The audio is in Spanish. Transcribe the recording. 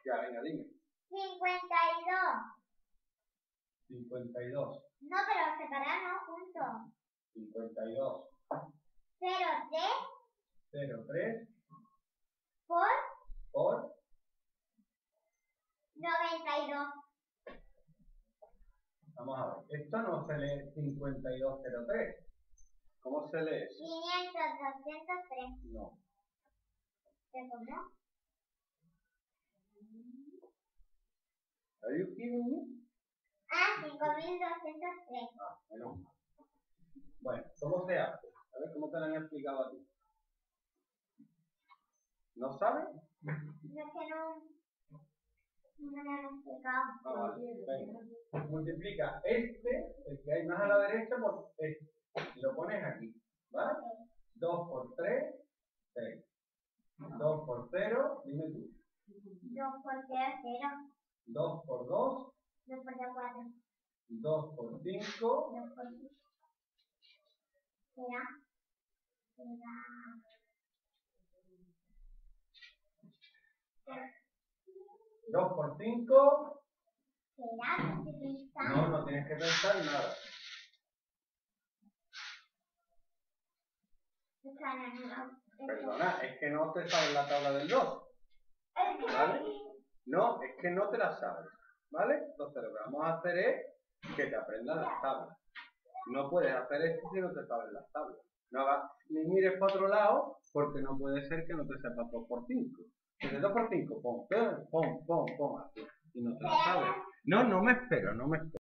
Ya, venga, dime. 52. 52. No, pero separado, juntos. 52. 03 03 por por 92. Vamos a ver. Esto no se lee 5203. ¿Cómo se lee eso? 500, 203. No. ¿Se comió? ¿Are you kidding me? Ah, 5203. Ah, bueno. Bueno, ¿cómo se hace? A ver, ¿cómo te lo han explicado a ti? ¿No sabes? No es que no me lo han explicado. Ah, vale. Venga. Multiplica este, el que hay más a la derecha, por este. Y lo pones aquí. ¿Vale? 2 por 3, 6. 2 por 0, dime tú. 2 por 0, 0. 2 por 2, 2 por 2, 4. 2 por 5, 2 por 6. Será. 2 por 5. Será. No, no tienes que pensar nada. Perdona, es que no te sabes la tabla del 2. ¿Vale? No, es que no te la sabes. ¿Vale? Entonces lo que vamos a hacer es que te aprendas las tablas. No puedes hacer esto si no te sabes las tablas. No hagas ni mires para otro lado, porque no puede ser que no te sepas 2 por 5. Entonces 2 por 5, pon, así. Y no te la sabes. No me espero.